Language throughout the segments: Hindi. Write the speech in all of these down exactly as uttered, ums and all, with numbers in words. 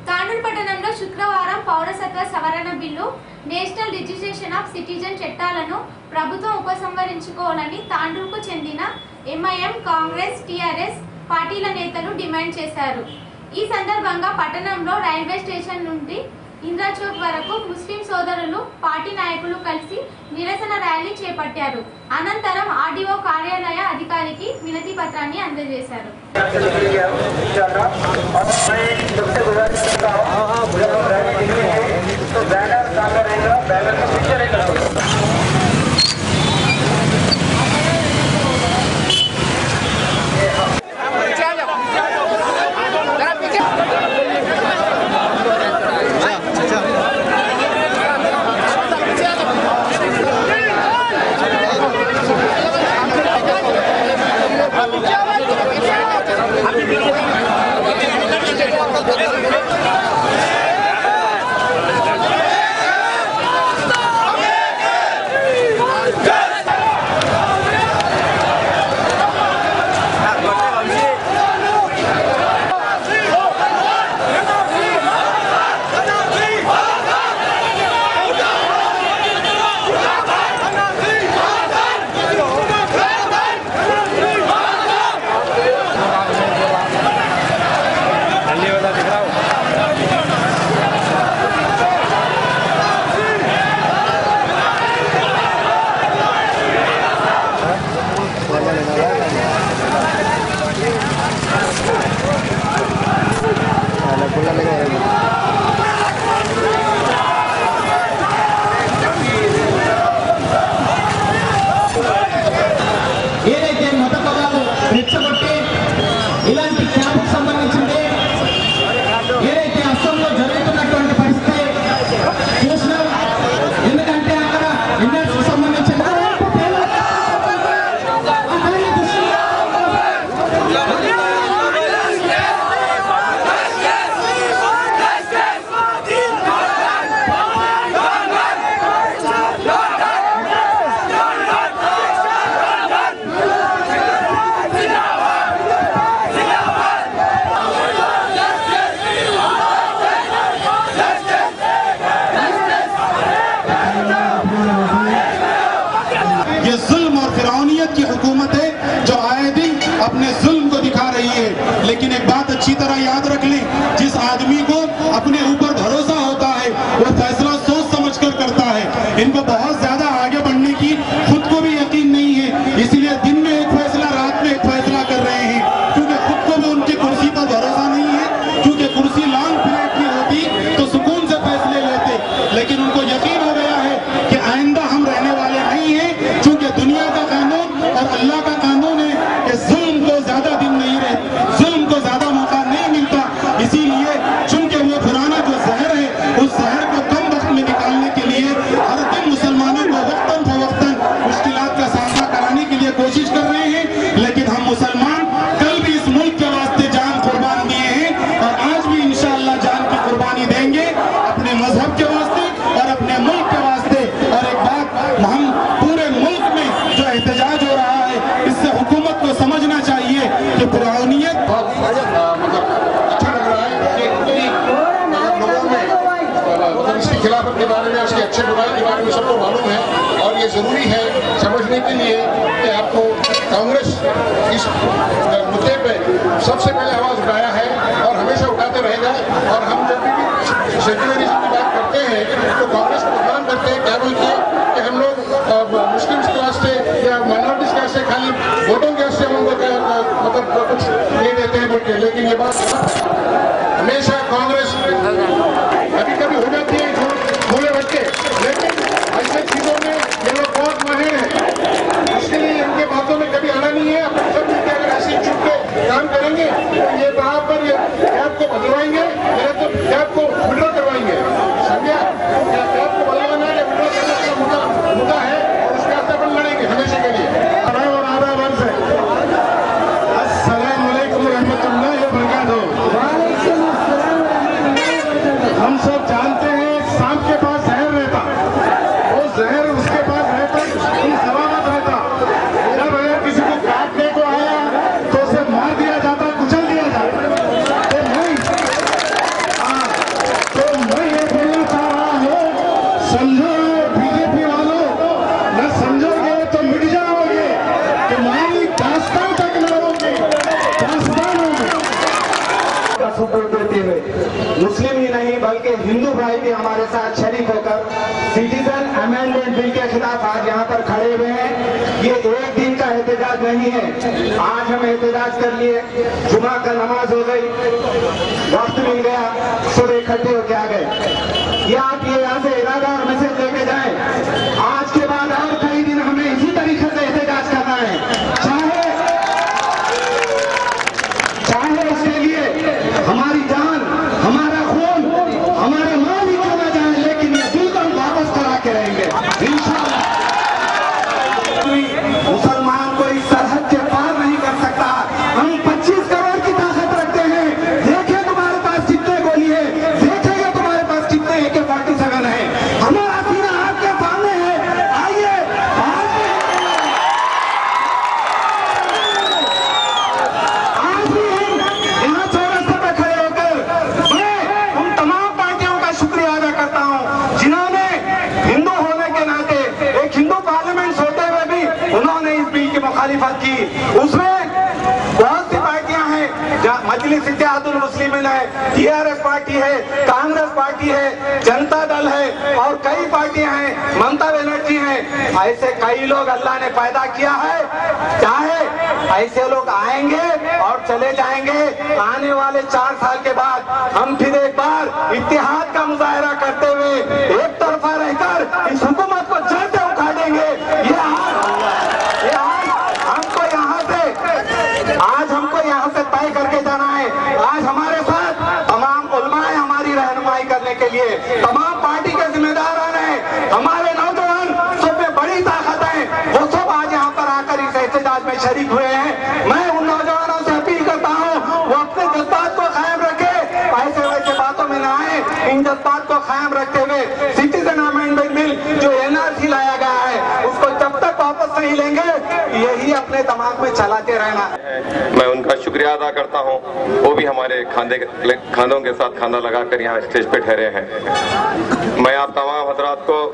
తాండూరు పట్టణంలో శుక్రవారం పౌరసత్వ సవరణ bill, national registration of citizen చట్టాలను ప్రభుత్వం ఉపసంహరించుకోవాలని తాండూరుకు చెందిన ఎంఐఎం, కాంగ్రెస్, టీఆర్ఎస్ పార్టీల నేతలు డిమాండ్ చేశారు. ఈ సందర్భంగా పట్టణంలో రైల్వే స్టేషన్ నుండి ఇంద్రచౌక్ వరకు ముస్లిం సోదరులు, పార్టీ నాయకులు కలిసి నిరసన ర్యాలీ చేపట్టారు. అనంతరం ఆర్డీఓ కార్యాలయ అధికారికి వినతి పత్రాన్ని అందజేశారు. ఏదైతే మత పదాలు రెచ్చగొట్టి ఇలాంటి క్యాంపుకు సంబంధించింది ఏదైతే అస్సాంలో జరుగుతున్నటువంటి పరిస్థితి చూసినాం. ఎందుకంటే అక్కడ ఇండస్ట్రీకి సంబంధించిన की हुकूमत है जो आए दिन अपने जुल्म को दिखा रही है। लेकिन एक बात अच्छी तरह याद रख लें, जिस आदमी को अपने ऊपर भरोसा होता है वो फैसला सोच समझ कर करता है। इनको बहुत ज्यादा आगे बढ़ने की खुद को भी यकीन नहीं है, इसीलिए दिन में एक फैसला, रात में एक फैसला कर रहे हैं, क्योंकि खुद को भी उनकी कुर्सी पर भरोसा नहीं है। क्योंकि कुर्सी लॉन्ग पीरियड की होती तो सुकून से फैसले लेते, लेकिन उनको यकीन हो गया है कि आइंदा हम रहने वाले नहीं है। क्योंकि दुनिया का कानून और अल्लाह का कानून है कि जुल्म को ज्यादा दिन नहीं रहे, जुल्म को ज्यादा मौका नहीं मिलता। इसीलिए चूंकि वो पुराना जो जहर है उस जहर को कम वक्त में निकालने के लिए हर दिन मुसलमानों को वक्तन फवक्तन मुश्किलात का सामना कराने के लिए कोशिश कर रहे हैं। लेकिन हम मुसलमान कल भी इस मुल्क के वास्ते जान कुर्बान दिए हैं और आज भी इंशाअल्लाह जान की कुर्बानी देंगे अपने मजहब के वास्ते और अपने मुल्क के वास्ते। और एक बात, हम पूरे मुल्क में जो एहतजाज हो रहा है इससे हुकूमत को समझना चाहिए कि पुरानियत मतलब अच्छा लग रहा है कि लोगों में मतलब इसकी खिलाफत के बारे में, उसके अच्छे बुराई के बारे में सबको मालूम है। और ये जरूरी है समझने के लिए कि आपको कांग्रेस इस मुद्दे पे सबसे पहले आवाज उठाया है और हमेशा उठाते रहेगा। और हम जब भी सेक्युलरिज्म की बात करते हैं तो कांग्रेस को बदनाम करते हैं, क्या बोलते हैं कि हम लोग मुस्लिम के वास्ते या माइनॉरिटीज के वास्ते खाली वोटों के वास्ते हम उनको मतलब कुछ नहीं देते हैं बोलते। लेकिन ये बात हमेशा कांग्रेस कभी कभी हो जाती है भूले बच्चे, लेकिन ऐसे चीजों में ये लोग बहुत माहिर हैं। इसके लिए इनके बातों में कभी आना नहीं है। अपने सब मिलकर अगर ऐसे चुप के काम करेंगे तो ये बराबर ये कैब को बदलवाएंगे या तो कैब को विड्रॉ करवाएंगे। समझिए, क्या कैब को बदलवाना है या विड्रॉ करने का मुद्दा मुद्दा है और उसके वास्ते अपन लड़ेंगे हमेशा के लिए। और आधा वर्ष है। अस्सलाम वालेकुम रहमतुल्लाह व बरकातहू। हुए मुस्लिम ही नहीं बल्कि हिंदू भाई भी हमारे साथ शरीक होकर सिटीजन अमेंडमेंट बिल के खिलाफ आज यहाँ पर खड़े हुए हैं। ये एक दिन का एहतजाज नहीं है, आज हम एहतजाज कर लिए, जुमा का नमाज हो गई, वक्त मिल गया, सब इकट्ठे होके आ गए। ये आप ये यहाँ से इरादा और मैसेज लेके जाएं, आज के बाद और कई दिन हमें इसी तरीके से एहतजाज करना है, चाहे चाहे इसके लिए हमारी जान, हमारा खून, हमारे मां भी क्यों न जाए, लेकिन ये दिल को हम वापस करा के रहेंगे इंशाअल्लाह। मुसलमान कोई सरहद के पार नहीं कर सकता। हम पच्चीस करोड़ की ताकत रखते हैं, देखें तुम्हारे पास कितने गोली है, देखेंगे तुम्हारे पास कितने ए के फोर्टी सेवन है, हमारा सीना आपके सामने है। आइए आज भी हम यहाँ चौरस्ते पे खड़े होकर मैं उन तमाम पार्टियों का शुक्रिया अदा करता हूँ जिन्होंने हिंदू होने के नाते एक हिंदू पार्लियामेंट होते हुए भी उन्होंने इस बिल की मुखालिफत की। उसमें बहुत सी पार्टियां हैं, मजलिस इत्तेहादुल मुस्लिमीन है, टीआरएस पार्टी है, कांग्रेस पार्टी है, जनता दल है और कई पार्टियां हैं, ममता बनर्जी है। ऐसे कई लोग अल्लाह ने पैदा किया है, चाहे ऐसे लोग आएंगे और चले जाएंगे। आने वाले चार साल के बाद हम फिर एक बार इत्तेहाद का मुजाहरा करते हुए एक तरफा रहकर इस हुकूमत को जड़ से उखाड़ेंगे। ये आज ये आज हमको यहाँ से आज हमको यहाँ से तय करके जाना है। आज हमारे साथ तमाम उलमाए हमारी रहनुमाई करने के लिए, तमाम पार्टी के जिम्मेदार हैं, हमारे नौजवान सब में बड़ी ताकत है, वो सब आज यहाँ पर आकर इस एहतजाज में शरीक हुए हैं। मैं उन नौजवानों से अपील करता हूँ वो अपने जज्बात को कायम रखे, ऐसे वैसे बातों में न आए, इन जज्बात को कायम रखते हुए सिटीजन अमेंडमेंट बिल जो एनआरसी लाया गया है उसको जब तक वापस नहीं लेंगे यही अपने दिमाग में चलाते रहना। मैं उनका शुक्रिया अदा करता हूं, वो भी हमारे खांधे खानों के साथ खाना लगाकर यहाँ स्टेज पे ठहरे हैं। मैं आप तमाम हजरात को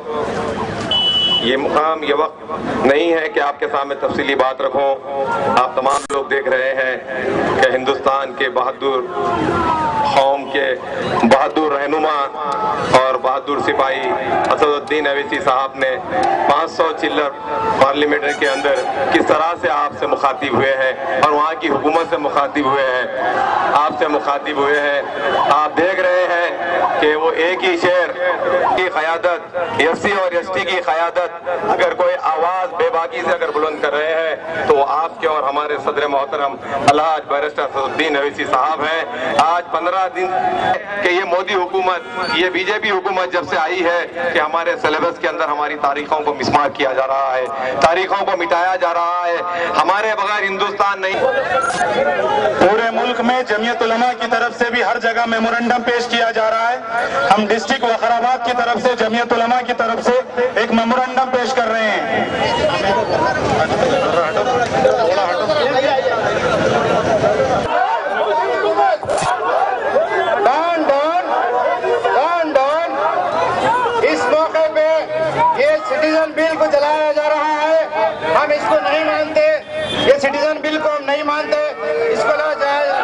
ये मुकाम ये वक्त नहीं है कि आपके सामने तफसीली बात रखूं। आप तमाम लोग देख रहे हैं कि हिंदुस्तान के बहादुर कौम के बहादुर रहनुमा और बहादुर सिपाही असदुद्दीन अवैसी साहब ने पाँच सौ चिल्लर पार्लियामेंट के अंदर किस तरह से आपसे मुखातिब हुए हैं और वहाँ की हुकूमत से मुखातिब हुए हैं, आपसे मुखातिब हुए हैं। आप देख रहे हैं कि वो एक ही शहर की क़यादत, एस सी और एस टी की क़यादत अगर कोई आवाज बेबाकी से अगर बुलंद कर रहे हैं तो वो आपके और हमारे सदर मोहतरम अलहाज बैरिस्टर असदुद्दीन अवैसी साहब हैं। आज पंद्रह दिन कि ये मोदी हुकूमत, ये बीजेपी हुकूमत जब से आई है कि हमारे सिलेबस के अंदर हमारी तारीखों को मिसमार किया जा रहा है, तारीखों को मिटाया जा रहा है। हमारे बगैर हिंदुस्तान नहीं। पूरे मुल्क में जमीयत उलमा की तरफ से भी हर जगह मेमोरेंडम पेश किया जा रहा है। हम डिस्ट्रिक्ट वखराबाद की तरफ से जमीयत उलमा की तरफ से एक मेमोरेंडम पेश कर रहे हैं। डॉन डॉन डॉन डॉन इस मौके पे ये सिटीजन बिल को जलाया जा रहा है, हम इसको नहीं मानते, ये सिटीजन बिल को हम नहीं मानते, इसको ना जाए